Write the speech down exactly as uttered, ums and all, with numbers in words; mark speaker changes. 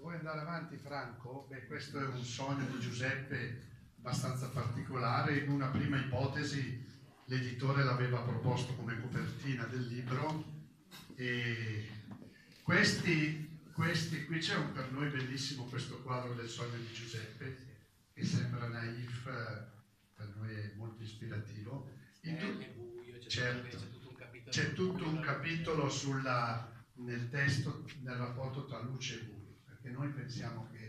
Speaker 1: puoi andare avanti, Franco? Beh, questo è un sogno di Giuseppe abbastanza particolare. In una prima ipotesi l'editore l'aveva proposto come copertina del libro e questi, questi qui c'è un per noi bellissimo questo quadro del sogno di Giuseppe che sembra naif, per noi è molto ispirativo. Certo, c'è tutto un capitolo sulla, nel testo, nel rapporto tra luce e buio, perché noi pensiamo che